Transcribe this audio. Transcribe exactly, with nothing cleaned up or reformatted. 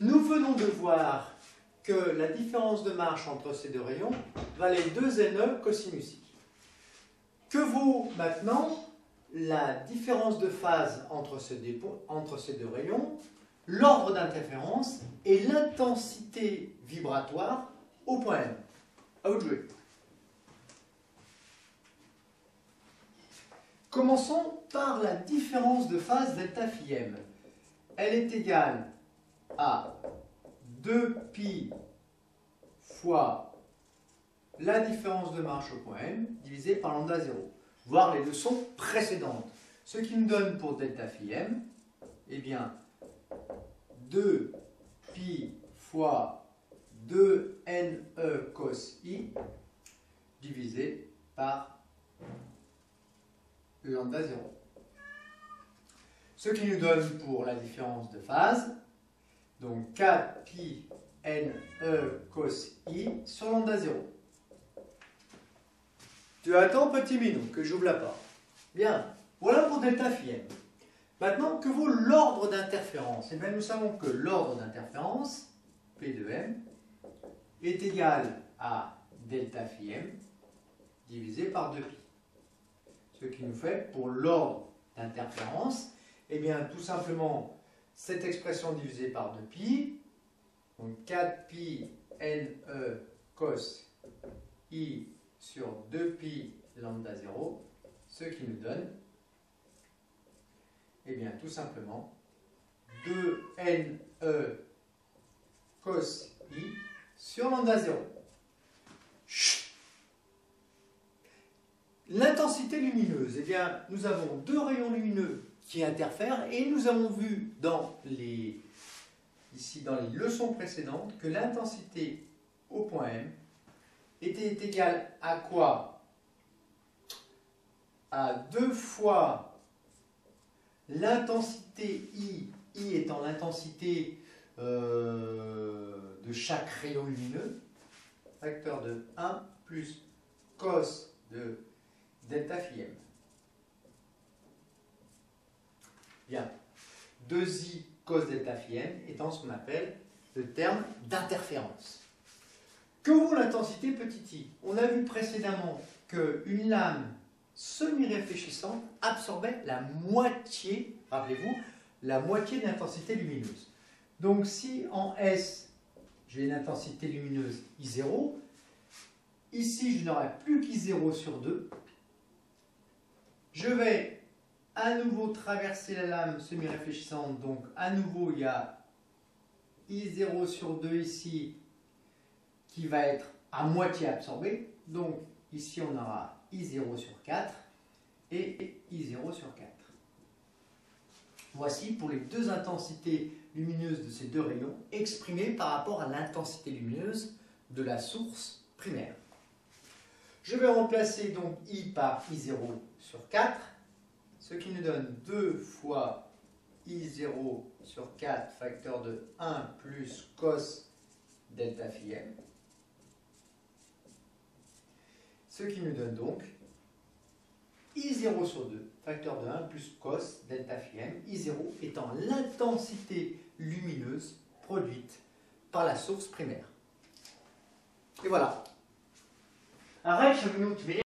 Nous venons de voir que la différence de marche entre ces deux rayons valait deux N E cosinus I. Que vaut maintenant la différence de phase entre ces deux, entre ces deux rayons, l'ordre d'interférence et l'intensité vibratoire au point M? À vous de jouer. Commençons par la différence de phase delta phi m. Elle est égale à deux pi fois la différence de marche au point M divisé par lambda zéro. Voir les leçons précédentes. Ce qui nous donne pour delta phi m, eh bien, deux pi fois deux N E cos I divisé par lambda zéro. Ce qui nous donne pour la différence de phase, donc quatre pi N E cos I sur lambda zéro. Tu attends, petit minou, que j'ouvre la porte. Bien, voilà pour delta phi m. Maintenant, que vaut l'ordre d'interférence? Eh bien, nous savons que l'ordre d'interférence, P de M, est égal à delta phi m divisé par deux pi. Ce qui nous fait, pour l'ordre d'interférence, eh bien, tout simplement, cette expression divisée par deux pi, donc quatre pi N E cos I sur deux pi lambda zéro, ce qui nous donne, eh bien, tout simplement, deux N E cos I sur lambda zéro. L'intensité lumineuse, eh bien, nous avons deux rayons lumineux qui interfèrent et nous avons vu dans les, ici dans les leçons précédentes que l'intensité au point M était égale à quoi? À deux fois l'intensité I, I étant l'intensité euh, de chaque rayon lumineux, facteur de un plus cos de delta phi m. Bien, deux i cos delta phi m étant ce qu'on appelle le terme d'interférence. Que vaut l'intensité petit i? On a vu précédemment qu'une lame semi-réfléchissante absorbait la moitié, rappelez-vous, la moitié de l'intensité lumineuse. Donc si en S, j'ai une intensité lumineuse I zéro, ici je n'aurai plus qu'I zéro sur deux, je vais à nouveau traverser la lame semi-réfléchissante, donc à nouveau il y a I zéro sur deux ici qui va être à moitié absorbé, donc ici on aura I zéro sur quatre et I zéro sur quatre. Voici pour les deux intensités lumineuses de ces deux rayons exprimées par rapport à l'intensité lumineuse de la source primaire. Je vais remplacer donc I par I zéro sur quatre, ce qui nous donne deux fois I zéro sur quatre facteur de un plus cos delta phi m. Ce qui nous donne donc I zéro sur deux, facteur de un plus cos delta phi m, I zéro étant l'intensité lumineuse produite par la source primaire. Et voilà. Arrête, je